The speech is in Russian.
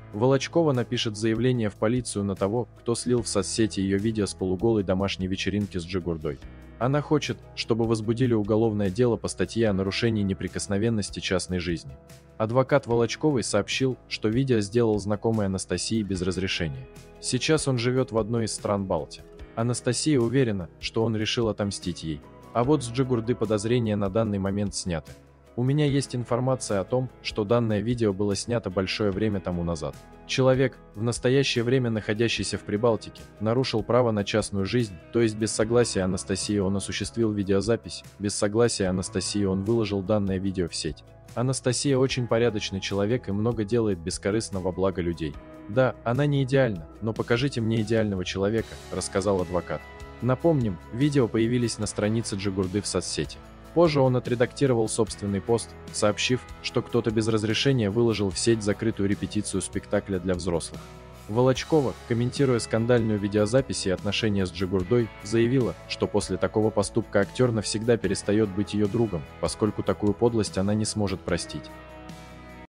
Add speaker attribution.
Speaker 1: Волочкова напишет заявление в полицию на того, кто слил в соцсети ее видео с полуголой домашней вечеринки с Джигурдой. Она хочет, чтобы возбудили уголовное дело по статье о нарушении неприкосновенности частной жизни. Адвокат Волочковой сообщил, что видео сделал знакомый Анастасии без разрешения. Сейчас он живет в одной из стран Балтии. Анастасия уверена, что он решил отомстить ей. А вот с Джигурды подозрения на данный момент сняты. У меня есть информация о том, что данное видео было снято большое время тому назад. Человек, в настоящее время находящийся в Прибалтике, нарушил право на частную жизнь, то есть без согласия Анастасии он осуществил видеозапись, без согласия Анастасии он выложил данное видео в сеть. Анастасия очень порядочный человек и много делает бескорыстно во благо людей. Да, она не идеальна, но покажите мне идеального человека, рассказал адвокат. Напомним, видео появились на странице Джигурды в соцсети. Позже он отредактировал собственный пост, сообщив, что кто-то без разрешения выложил в сеть закрытую репетицию спектакля для взрослых. Волочкова, комментируя скандальную видеозапись и отношения с Джигурдой, заявила, что после такого поступка актер навсегда перестает быть ее другом, поскольку такую подлость она не сможет простить.